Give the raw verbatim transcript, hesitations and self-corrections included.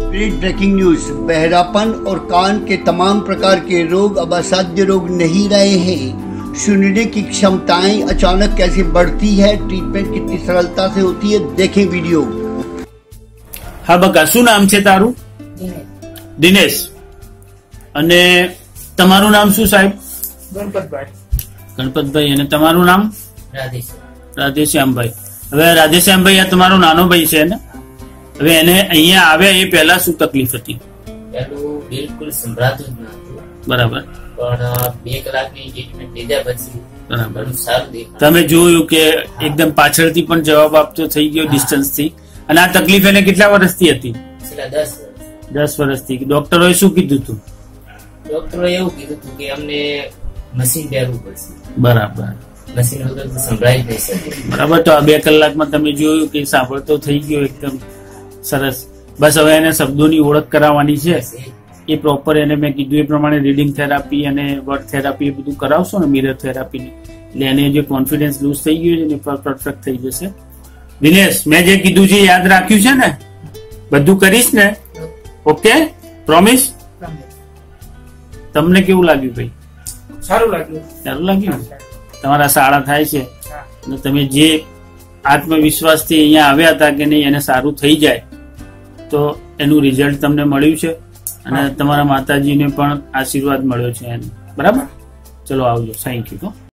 Spirit breaking news. बहरापन और कान के तमाम प्रकार के रोग अब असाध्य रोग नहीं रहे हैं। सुनने की क्षमताएं अचानक कैसे बढ़ती है, ट्रीटमेंट कितनी सरलता से होती है, देखें वीडियो। हाँ बका, શું નામ છે તારું? દિનેશ. અને તમારું નામ શું સાહેબ? ગણપતભાઈ. ગણપતભાઈ. અને તમારું નામ? રાધેશ્યામ. રાધેશ્યામભાઈ. હવે રાધેશ્યામભાઈ, આ તમારો નાનો ભાઈ છે ને? હવે એને અહીંયા આવ્યા એ પહેલા શું તકલીફ હતી? પેલું બિલકુલ સંભળાતું જ નહોતું. બરાબર. પણ બે કલાકની ટ્રીટમેન્ટ લીધા પછી બરાબર સારું દેખાય. તમે જોયું કે એકદમ પાછળથી પણ જવાબ આપતો થઈ ગયો ડિસ્ટન્સ થી. અને આ તકલીફ એને કેટલા વર્ષથી હતી? છેલ્લા દસ વર્ષ. દસ વર્ષથી. ડોક્ટરોએ શું કીધું હતું? ડોક્ટરોએ એવું કીધું હતું કે અમને મશીન પહેરવું પડશે. બરાબર. મશીન વગર તો સંભળાઈ જ નહીં શકે. બરાબર. તો આ બે કલાકમાં તમે જોયું કે સાંભળતો થઈ ગયો એકદમ સરસ. બસ હવે એને શબ્દોની ઓળખ કરાવવાની છે. એ પ્રોપર એને મેં કીધું એ પ્રમાણે રીડિંગ થેરાપી અને વર્ડ થેરાપી એ બધું કરાવશો ને, મિરર થેરાપીની, એટલે એને જે કોન્ફિડન્સ લૂઝ થઈ ગયું છે ને પરફેક્ટ થઈ જશે. દિનેશ, મેં જે કીધું છે યાદ રાખ્યું છે ને? બધું કરીશ ને? Okay, promise? તમને કેવું લાગ્યું ભાઈ? સારું લાગ્યું. સારું લાગ્યું. તમારા શાળા થાય છે અને તમે જે આત્મવિશ્વાસથી અહીંયા આવ્યા હતા કે નહીં એને સારું થઈ જાય, તો એનું રિઝલ્ટ તમને મળ્યું છે અને તમારા માતાજીને પણ આશીર્વાદ મળ્યો છે એને. બરાબર. ચલો આવજો. Thank you.